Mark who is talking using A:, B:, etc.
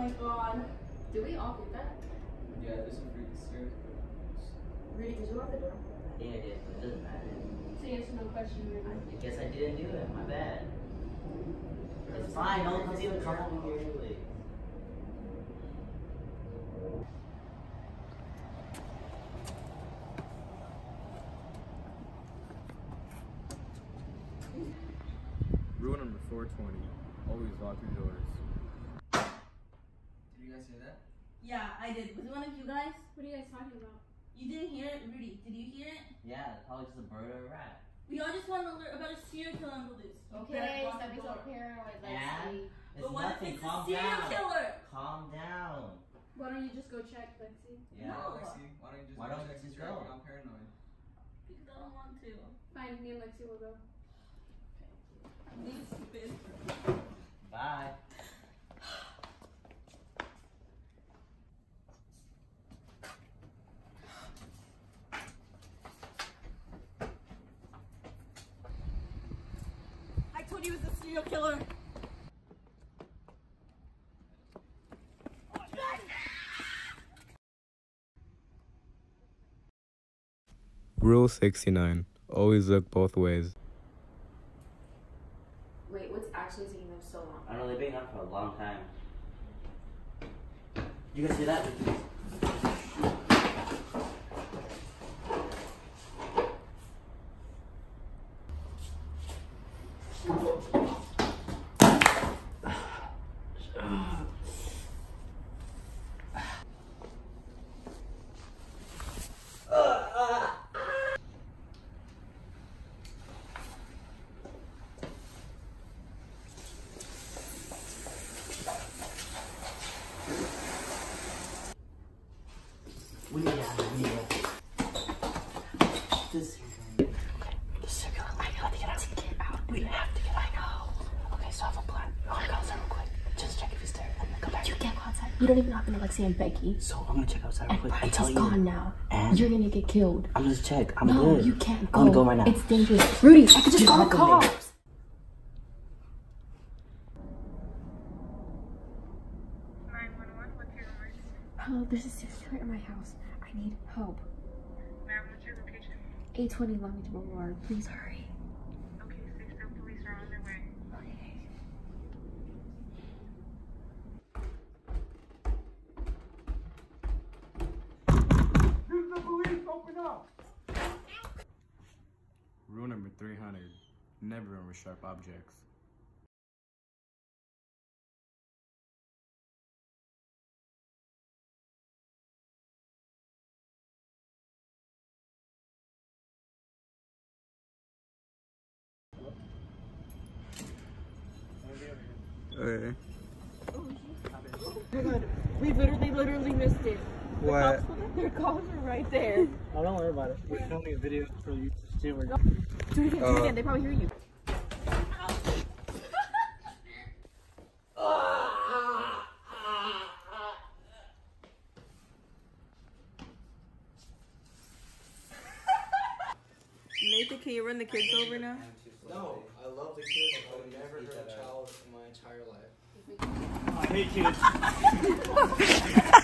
A: my god. Did we all get that?
B: Yeah, there's some freaking serious.
A: Rudy, did you lock the door?
C: Yeah, I did, but it doesn't matter.
A: It's a yes or no question, Rudy.
C: I guess I didn't do it. My bad. It's fine. No one's even come over here anyway.
B: Rule number 420. Always lock your doors. Did you guys hear that?
D: Yeah, I did. Was it one of you guys?
A: What are you guys talking about?
D: You didn't hear it? Rudy, did you hear it?
C: Yeah, it's probably just a bird or a rat.
D: We all just want to learn about a serial killer and this.
A: Okay, stop being so paranoid. Let's see.
C: It's
D: But what if
C: nothing.
D: it's a
C: Calm
D: serial
C: down.
D: killer?
C: Calm down.
A: Why don't you just go check, Lexi?
C: Yeah.
D: No.
B: Lexi, why don't you just
C: Why don't
B: check
C: you
B: since
C: just
B: you're
C: go?
B: acting all paranoid?
D: Because I don't want to.
A: Fine, me and Lexi will go.
D: This stupid.
C: Bye.
D: I told you it was a serial killer.
E: Rule 69. Always look both ways.
A: Wait, what's actually taking them so long?
C: I know they've been up for a long time. You guys see that? We need this okay, the circular. I have to get out. We have to get out. I know. Okay, so I have a plan. I want to go outside real quick. Just check if he's there and then come back.
A: You can't go outside. You don't even have to know Lexi and Becky.
C: So I'm gonna check outside real quick.
A: And Bryce's gone now.
C: And
A: you're gonna get killed.
C: I'm gonna check. I'm
A: no,
C: good.
A: You can't go.
C: I'm gonna go right now.
A: It's dangerous. Rudy, I could just call the cops. Hello, there's a serial killer in my house. I need help.
F: Ma'am, what's your location?
A: 820 Longbeach Boulevard. Please hurry.
F: Okay, 6 police are on their way.
A: Okay.
B: This is the police! Open up!
E: Rule number 300. Never run with sharp objects. Okay.
D: Oh my god, we literally missed it.
E: What?
D: Their calls are right there.
G: Oh, don't worry about it. We're filming a video for you to see where.
D: Do it again, they probably hear you. Nathan, can you run the kids over now?
G: No, I love the kids. I would never hurt a child in my entire life.
D: I hate kids.